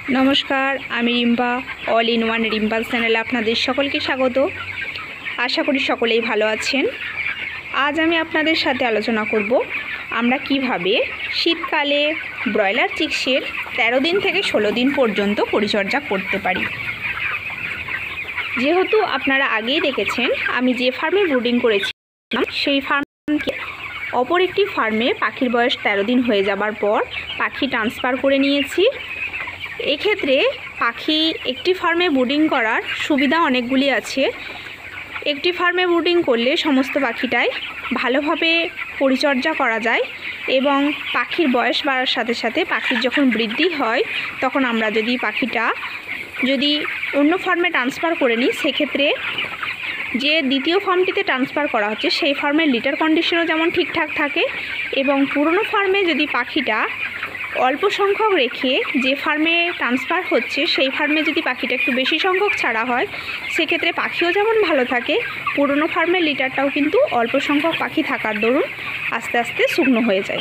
नमस्कार आमी Rimpa all in one Rimpa channel आपनादेर सकलके स्वागत। आशा करी सकलेई भालो आछेन। आज आमी आपनादेर साथे आलोचना करब आमरा किभाबे शीतकाले ब्रयलार चिक्सेर 13 दिन थेके 16 दिन पर्यन्त परिचर्या करते पारी। जेहेतु आपनारा आगेई देखेछेन आमी जे फार्मे ब्रुडिंग करेछिलाम सेई फार्मके अपर एकटी फार्मे पाखिर बयस 13 दिन हये जाबार पर पाखी ट्रान्सफार करे नियेछि। एक्षेत्रे पाखी एकटी फार्मे ब्रुडिंग करार सुविधा अनेकगुली आछे। एकटी फार्मे ब्रुडिंग करले समस्त पाखिटाई भालोभाबे परिचर्या करा जाय एबं पाखिर बयस बाड़ार साथे साथे पाखिर जखन बृद्धि हय तखन आमरा जदि पाखिटा जदि अन्य फार्मे ट्रान्सफार करे निई सेक्षेत्रे जे द्वितीय फार्मटीते ट्रान्सफार करा हच्छे सेई फार्मेर लिटार कन्डिशनও जेमन ठीकठाक थाके एबं पुरानो फार्मे जदि पाखिटा अल्प संख्यक रेखे जे फार्मे ट्रान्सफार होच्छे सेई फार्मे जदि पाखिटा एकटु बेशी संख्यक छाड़ा हय सेक्षेत्रे पाखिও जेमन भालो थाके पुरानो फार्मेर लिटारटाও किन्तु अल्प संख्यक पाखी थाकार दरुन आस्ते आस्ते शुकनो हये जाय।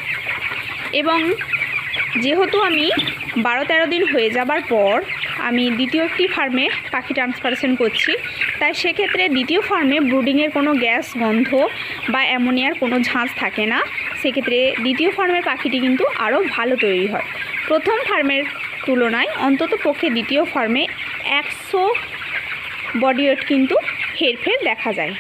एबं जेहेतु आमी 12-13 दिन हये जाबार पर आमी द्वितीय एकटी फार्मे पाखी ट्रान्सफारेशन करछि ताई सेक्षेत्रे द्वितीय फार्मे ब्रुडिंगेर कोनो ग्यास गन्ध बा अ্যামোনিয়ার कोनो झाँच थाके ना। सेक्षेत्रे द्वितीय फार्मेर पाखिटी किन्तु आरो भालो तैरि हय। प्रथम फार्मेर तुलनाय अंतत पक्षे द्वितीय फार्मे 100 बडी वेट किन्तु हेरफेर देखा जाय।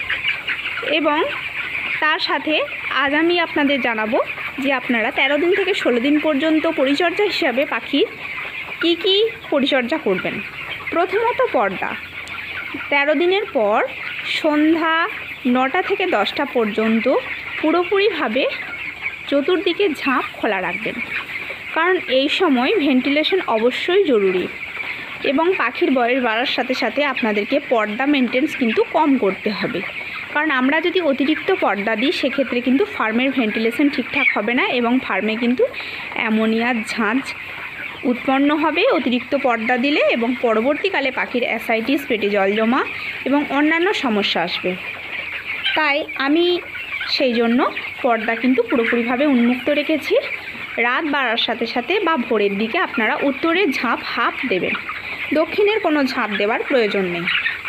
एबं तार साथे आज आमी आपनादेर जानाबो जे आपनारा 13 दिन थेके 16 दिन पर्यन्त परिचर्या हिसाबे पाखिर की परिचर्या करबेन। प्रथमत पर्दा 13 दिनेर पर सन्ध्या 9टा থেকে 10टा पर्यन्त पुरोपुरी भावे चतुर्दिके झाँप खोला राखबेन, कारण এই সময় ভেন্টিলেশন অবশ্যই জরুরি এবং পাখির বয়স বাড়ার সাথে সাথে আপনাদেরকে পর্দা মেইনটেন্স কিন্তু কম করতে হবে। কারণ আমরা যদি অতিরিক্ত পর্দা দিই সেক্ষেত্রে কিন্তু ফার্মের ভেন্টিলেশন ঠিকঠাক হবে না এবং ফার্মে কিন্তু অ্যামোনিয়ার ঝাঁঝ उत्पन्न হবে অতিরিক্ত পর্দা দিলে এবং পরবর্তীকালে পাখির অ্যাসাইটিস, পেটে জল জমা এবং অন্যান্য সমস্যা আসবে। তাই আমি সেই জন্য পর্দা কিন্তু পুরোপুরিভাবে উন্মুক্ত রেখেছি। রাত বাড়ার সাথে সাথে বা ভোরের দিকে আপনারা উত্তরের ঝাঁপ হাফ দেবেন, দক্ষিণের কোনো ঝাঁপ দেওয়ার প্রয়োজন নেই।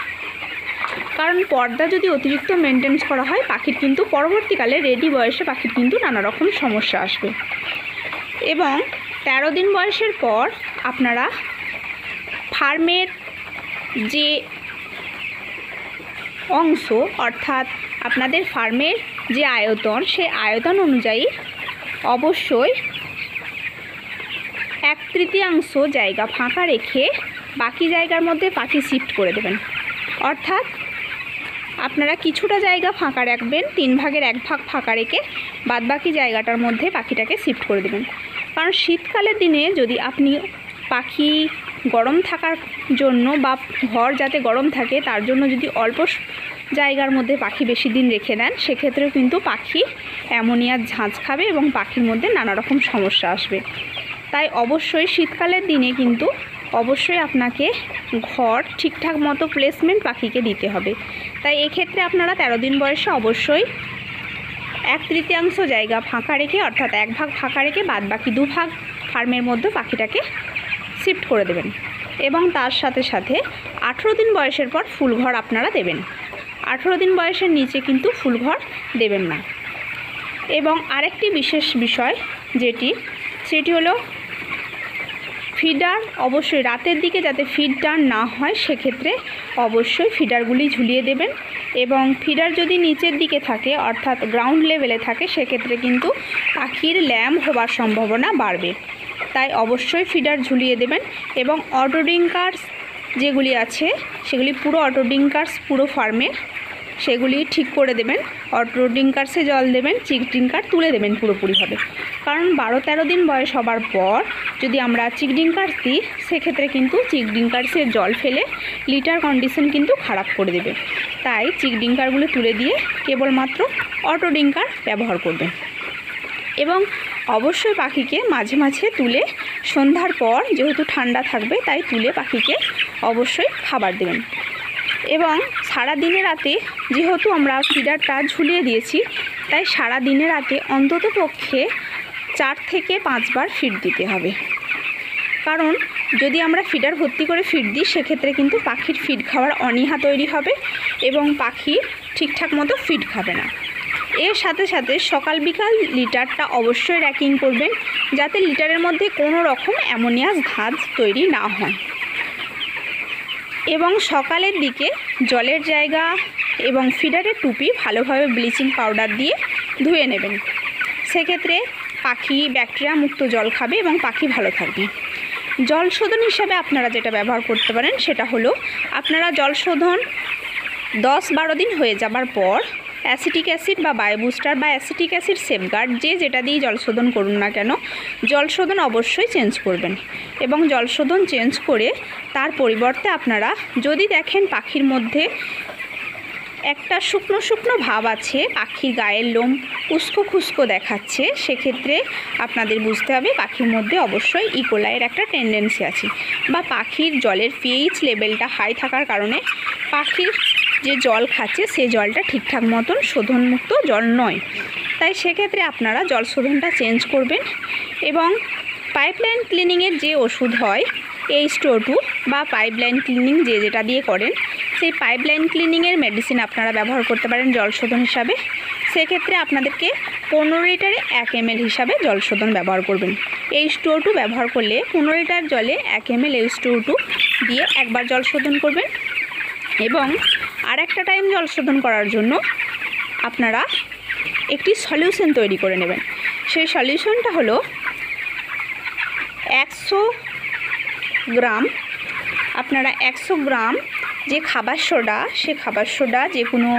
কারণ পর্দা যদি অতিরিক্ত মেনটেন্স করা হয় পাখির কিন্তু পরবর্তীকালে রেডি বয়সে পাখির কিন্তু নানা রকম সমস্যা আসবে। এবং 13 दिन বয়সের পর আপনারা ফার্মের যে অংশ অর্থাৎ আপনাদের ফার্মের যে আয়তন সেই আয়তন অনুযায়ী অবশ্যই 1/3 জায়গা ফাঁকা রেখে বাকি জায়গার মধ্যে পাখি শিফট করে দেবেন। অর্থাৎ আপনারা কিছুটা জায়গা ফাঁকা রাখবেন, 3 ভাগের 1 ভাগ ফাঁকা রেখে বাদবাকি জায়গাটার মধ্যে পাখিটাকে শিফট করে দেবেন। কারণ শীতকালের দিনে যদি আপনি পাখি গরম থাকার জন্য বা ঘর যাতে গরম থাকে তার জন্য যদি অল্প জায়গার মধ্যে পাখি বেশি দিন রেখে দেন সেক্ষেত্রেও কিন্তু পাখি অ্যামোনিয়ার ঝাঁঝ খাবে এবং পাখির মধ্যে নানা রকম সমস্যা আসবে। তাই অবশ্যই শীতকালের দিনে কিন্তু অবশ্যই আপনাকে ঘর ঠিকঠাক মতো প্লেসমেন্ট পাখিকে দিতে হবে। তাই এক্ষেত্রে আপনারা 13 দিন বয়সে অবশ্যই 1/3 জায়গা ফাঁকা রেখে অর্থাৎ 1 ভাগ ফাঁকা রেখে বাদ বাকি 2 ভাগ ফার্মের মধ্যে পাখিটাকে শিফট করে দেবেন। এবং তার সাথে সাথে 18 দিন বয়সের পর ফুলঘর আপনারা দেবেন। 18 দিন বয়সের নিচে কিন্তু ফুলঘর দেবেন না। এবং আরেকটি বিশেষ বিষয় সেটি হলো ফিডার অবশ্যই রাতের দিকে যাতে ফিড টার্ন না হয় সেক্ষেত্রে অবশ্যই ফিডারগুলি ঝুলিয়ে দেবেন। এবং ফিডার যদি নিচের দিকে থাকে অর্থাৎ গ্রাউন্ড লেভেলে থাকে সেক্ষেত্রে কিন্তু পাখির ল্যাম্প হওয়ার সম্ভাবনা বাড়বে। তাই অবশ্যই ফিডার ঝুলিয়ে দেবেন। এবং অটো ডিঙ্কার্স যেগুলি আছে সেগুলি পুরো অটো ডিঙ্কার্স পুরো ফার্মে সেগুলি ঠিক করে দেবেন। অটো ডিঙ্কার্সে জল দেবেন, চিক ডিঙ্কার তুলে দেবেন পুরোপুরিভাবে। কারণ 12-13 দিন বয়স হবার পর যদি আমরা চিক ডিঙ্কার্স দিই সেক্ষেত্রে কিন্তু চিক ডিঙ্কার্সের জল ফেলে লিটার কন্ডিশন কিন্তু খারাপ করে দেবে। তাই চিক ডিঙ্কারগুলো তুলে দিয়ে কেবলমাত্র অটো ডিঙ্কার ব্যবহার করবেন। এবং অবশ্যই পাখিকে মাঝে মাঝে তুলে সন্ধ্যার পর যেহেতু ঠান্ডা থাকবে তাই তুলে পাখিকে অবশ্যই খাবার দেবেন। এবং সারা দিনে রাতে যেহেতু আমরা ফিডারটা ঝুলিয়ে দিয়েছি তাই সারা দিনে রাতে অন্তত পক্ষে 4 থেকে 5 বার ফিড দিতে হবে। কারণ যদি আমরা ফিডার ভর্তি করে ফিড দিই সেক্ষেত্রে কিন্তু পাখির ফিড খাওয়ার অনীহা তৈরি হবে এবং পাখি ঠিকঠাক মতো ফিড খাবে না। এর সাথে সাথে সকাল বিকাল লিটারটা অবশ্যই র্যাকিং করবেন যাতে লিটারের মধ্যে কোনো রকম অ্যামোনিয়াস ধাঁজ তৈরি না হয়। এবং সকালের দিকে জলের জায়গা এবং ফিডারের টুপি ভালোভাবে ব্লিচিং পাউডার দিয়ে ধুয়ে নেবেন। সেক্ষেত্রে পাখি ব্যাকটেরিয়া মুক্ত জল খাবে এবং পাখি ভালো থাকবে। জল শোধন হিসাবে আপনারা যেটা ব্যবহার করতে পারেন সেটা হলো আপনারা জল শোধন 10-12 দিন হয়ে যাবার পর অ্যাসিটিক অ্যাসিড বা বায়োবুস্টার বা অ্যাসিটিক অ্যাসিড সেফগার্ড যেটা দিয়ে জল শোধন করুন না কেন, জল শোধন অবশ্যই চেঞ্জ করবেন। এবং জল শোধন চেঞ্জ করে তার পরিবর্তে আপনারা যদি দেখেন পাখির মধ্যে একটা শুকনো শুকনো ভাব আছে, পাখির গায়ের লোম উস্কো খুস্কো দেখাচ্ছে, সেক্ষেত্রে আপনাদের বুঝতে হবে পাখির মধ্যে অবশ্যই ইকোলাইয়ের একটা টেন্ডেন্সি আছে বা পাখির জলের পিএইচ লেভেলটা হাই থাকার কারণে পাখির যে জল খাচ্ছে সে জলটা ঠিকঠাক মতন শোধনমুক্ত জল নয়। তাই সেক্ষেত্রে আপনারা জল শোধনটা চেঞ্জ করবেন। এবং পাইপলাইন ক্লিনিংয়ের যে ওষুধ হয় H2O2 বা পাইপলাইন ক্লিনিং যেটা দিয়ে করেন সেই পাইপলাইন ক্লিনিংয়ের মেডিসিন আপনারা ব্যবহার করতে পারেন জল শোধন হিসাবে। সেক্ষেত্রে আপনাদেরকে 15 লিটারে 1 ml হিসাবে জল শোধন ব্যবহার করবেন। H2O2 ব্যবহার করলে 15 লিটার জলে 1 ml H2O2 দিয়ে একবার জল শোধন করবেন। এবং আর একটা টাইম জল শোধন করার জন্য আপনারা একটি সলিউশন তৈরি করে নেবেন। সেই সলিউশনটা হলো 100 গ্রাম, আপনারা 100 গ্রাম যে খাবার সোডা, সে খাবার সোডা যে কোনো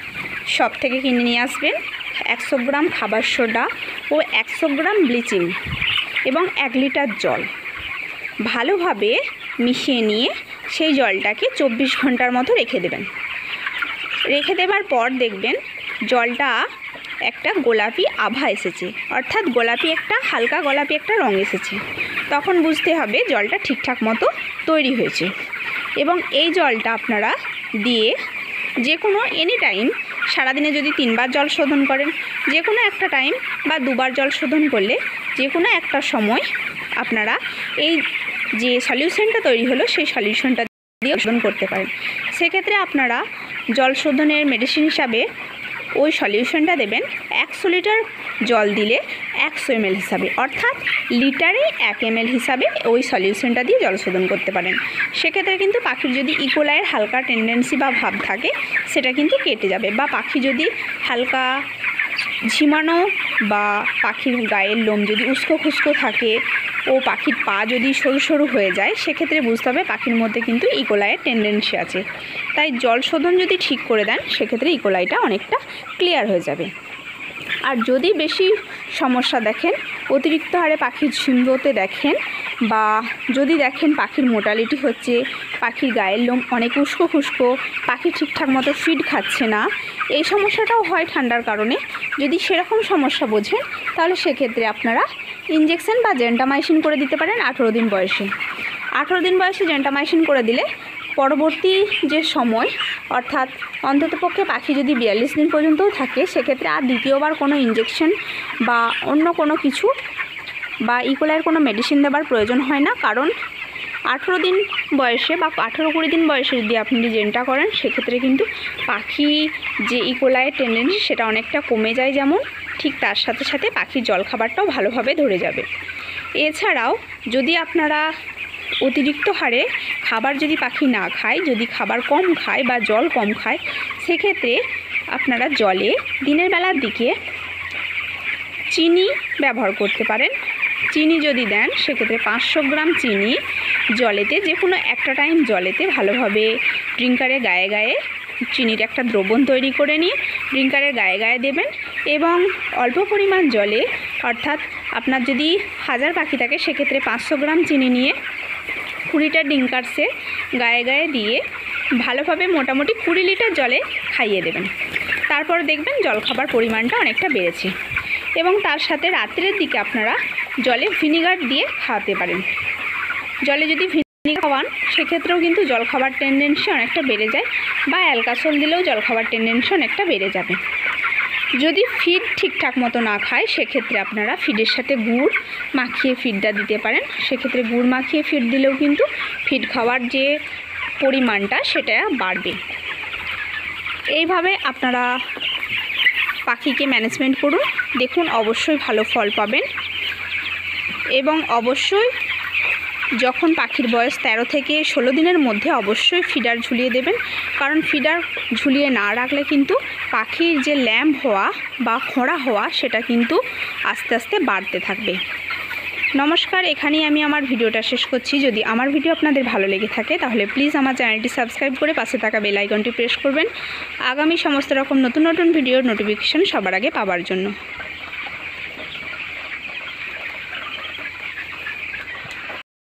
শপ থেকে কিনে নিয়ে আসবেন। 100 গ্রাম খাবার সোডা ও 100 গ্রাম ব্লিচিং এবং 1 লিটার জল ভালোভাবে মিশিয়ে নিয়ে সেই জলটাকে 24 ঘন্টার মতো রেখে দেবেন। রেখে দেবার পর দেখবেন জলটা একটা গোলাপি আভা এসেছে, অর্থাৎ গোলাপি একটা হালকা গোলাপি একটা রং এসেছে। তখন বুঝতে হবে জলটা ঠিকঠাক মতো তৈরি হয়েছে। এবং এই জলটা আপনারা দিয়ে যে কোনো এনি টাইম সারাদিনে যদি 3 বার জল শোধন করেন, যে কোনো একটা টাইম বা 2 বার জল শোধন করলে যে কোনো একটা সময় আপনারা এই যে সলিউশনটা তৈরি হলো সেই সলিউশনটা দিয়ে শোধন করতে পারেন। সেক্ষেত্রে আপনারা জল শোধনের মেডিসিন হিসাবে ওই সলিউশনটা দেবেন 100 লিটার জল দিলে 100 ml হিসাবে, অর্থাৎ লিটারে 1 ml হিসাবে ওই সলিউশনটা দিয়ে জল শোধন করতে পারেন। সেক্ষেত্রে কিন্তু পাখির যদি ইকোলাইয়ের হালকা টেন্ডেন্সি বা ভাব থাকে সেটা কিন্তু কেটে যাবে। বা পাখি যদি হালকা ঝিমানো বা পাখির গায়ের লোম যদি উস্কো খুস্কো থাকে ও পাখির পা যদি সরু সরু হয়ে যায় সেক্ষেত্রে বুঝতে হবে পাখির মধ্যে কিন্তু ইকোলাইয়ের টেন্ডেন্সি আছে। তাই জল শোধন যদি ঠিক করে দেন সেক্ষেত্রে ইকোলাইটা অনেকটা ক্লিয়ার হয়ে যাবে। আর যদি বেশি সমস্যা দেখেন, অতিরিক্ত হারে পাখি ঝিমতে দেখেন বা যদি দেখেন পাখির মোটালিটি হচ্ছে, পাখির গায়ের লোম অনেক উস্কো খুস্কো, পাখি ঠিকঠাক মতো ফিড খাচ্ছে না, এই সমস্যাটাও হয় ঠান্ডার কারণে। যদি সেরকম সমস্যা বোঝেন তাহলে সেক্ষেত্রে আপনারা ইনজেকশন বা জেন্টামাইসিন করে দিতে পারেন 18 দিন বয়সে। 18 দিন বয়সে জেন্টামাইসিন করে দিলে পরবর্তী যে সময় অর্থাৎ অন্ততপক্ষে পাখি যদি 42 দিন পর্যন্তও থাকে সেক্ষেত্রে আর দ্বিতীয়বার কোনো ইনজেকশন বা অন্য কোনো কিছু বা ইকোলাইয়ের কোনো মেডিসিন দেওয়ার প্রয়োজন হয় না। কারণ 18 দিন বয়সে বা 18-20 দিন বয়সে যদি আপনি জেনটা করেন সেক্ষেত্রে কিন্তু পাখি যে ইকোলাইয়ের টেন্ডেন্সি সেটা অনেকটা কমে যায়, যেমন ঠিক তার সাথে সাথে পাখির জল খাবারটাও ভালোভাবে ধরে যাবে। এছাড়াও যদি আপনারা অতিরিক্ত হারে খাবার যদি পাখি না খায়, যদি খাবার কম খায় বা জল কম খায়, সেক্ষেত্রে আপনারা জলে দিনের বেলার দিকে চিনি ব্যবহার করতে পারেন। চিনি যদি দেন সেক্ষেত্রে 500 গ্রাম চিনি জলেতে যে কোনো একটা টাইম জলেতে ভালোভাবে ড্রিঙ্কারের গায়ে গায়ে চিনির একটা দ্রবণ তৈরি করে নিয়ে ড্রিঙ্কারের গায়ে গায়ে দেবেন। এবং অল্প পরিমাণ জলে অর্থাৎ আপনার যদি 1000 পাখি থাকে সেক্ষেত্রে 500 গ্রাম চিনি নিয়ে 20টা ড্রিঙ্কার্সে গায়ে গায়ে দিয়ে ভালোভাবে মোটামুটি 20 লিটার জলে খাইয়ে দেবেন। তারপর দেখবেন জল খাবার পরিমাণটা অনেকটা বেড়েছে। এবং তার সাথে রাত্রের দিকে আপনারা জলে ভিনিগার দিয়ে খাওয়াতে পারেন। জলে যদি ভিনিগার খাওয়ান সেক্ষেত্রেও কিন্তু জল খাবার টেন্ডেন্সি অনেকটা বেড়ে যায়, বা অ্যালকাসল দিলেও জল খাবার টেন্ডেন্সি অনেকটা বেড়ে যাবে। যদি ফিড ঠিকঠাক মতো না খায় সেক্ষেত্রে আপনারা ফিডের সাথে গুড় মাখিয়ে ফিডটা দিতে পারেন। সেক্ষেত্রে গুড় মাখিয়ে ফিড দিলেও কিন্তু ফিড খাওয়ার যে পরিমাণটা সেটা বাড়বে। এইভাবে আপনারা পাখিকে ম্যানেজমেন্ট করুন, দেখুন অবশ্যই ভালো ফল পাবেন। এবং অবশ্যই যখন পাখির বয়স 13 থেকে 16 দিনের মধ্যে অবশ্যই ফিডার ঝুলিয়ে দেবেন, কারণ ফিডার ঝুলিয়ে না রাখলে কিন্তু পাখির যে ল্যাম্প হওয়া বা খোঁড়া হওয়া সেটা কিন্তু আস্তে আস্তে বাড়তে থাকবে। নমস্কার, এখানেই আমি আমার ভিডিওটা শেষ করছি। যদি আমার ভিডিও আপনাদের ভালো লেগে থাকে তাহলে প্লিজ আমার চ্যানেলটি সাবস্ক্রাইব করে পাশে থাকা বেল আইকনটি প্রেস করবেন আগামী সমস্ত রকম নতুন নতুন ভিডিওর নোটিফিকেশান সবার আগে পাওয়ার জন্য।